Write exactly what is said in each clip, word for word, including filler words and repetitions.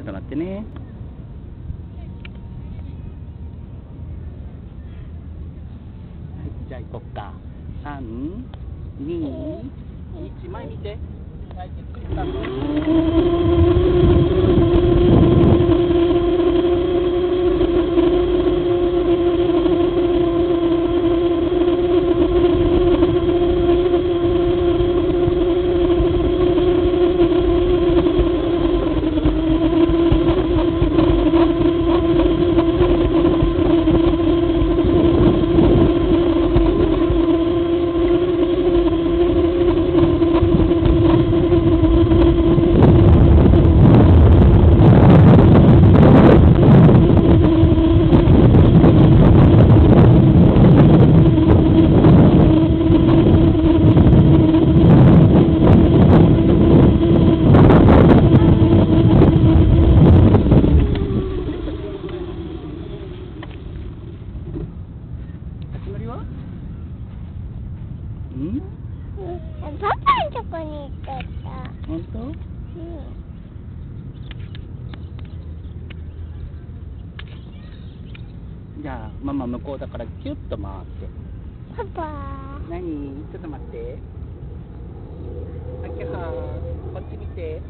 ょっと待ってね。はい、じゃあ行こっか。さん、に、いち、前見て。はい、ゆっくりスタート。うん？ パパのとこに行っちゃった。 本当？うん。じゃあママ向こうだからキュッと回って。 パパ。 何？ちょっと待って。あきはこっち見て。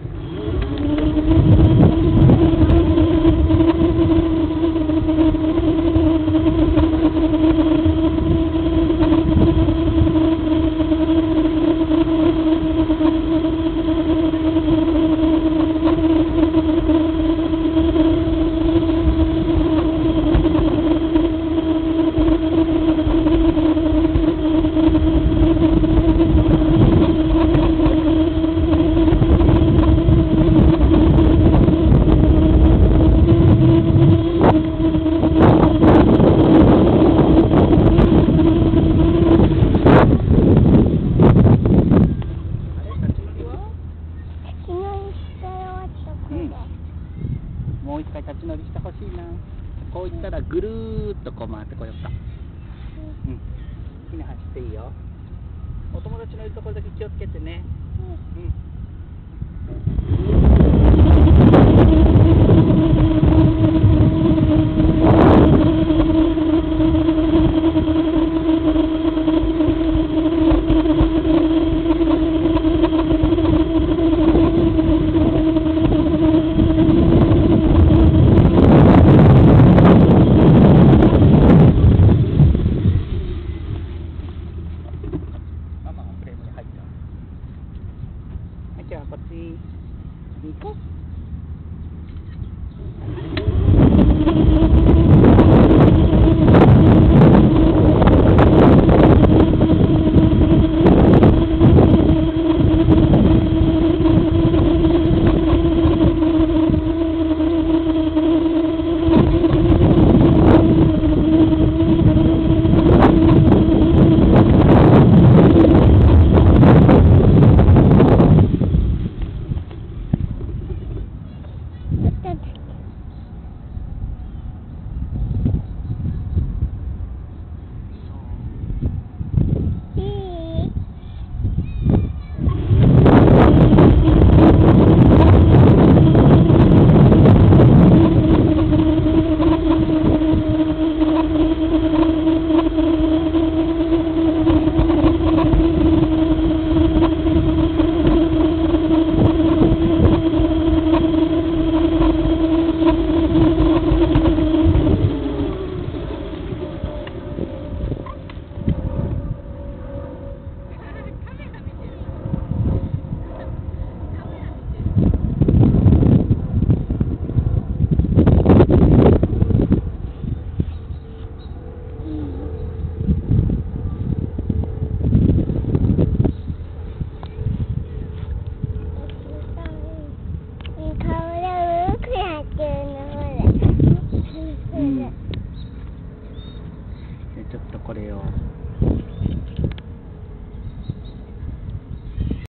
もう一回立ち乗りしてほしいな。こういったらぐるーっとこう回ってこようか。うん。好きに走っていいよ。お友達のいるところだけ気をつけてね。うん。うんじゃあこっちに行こう。ちょっとこれを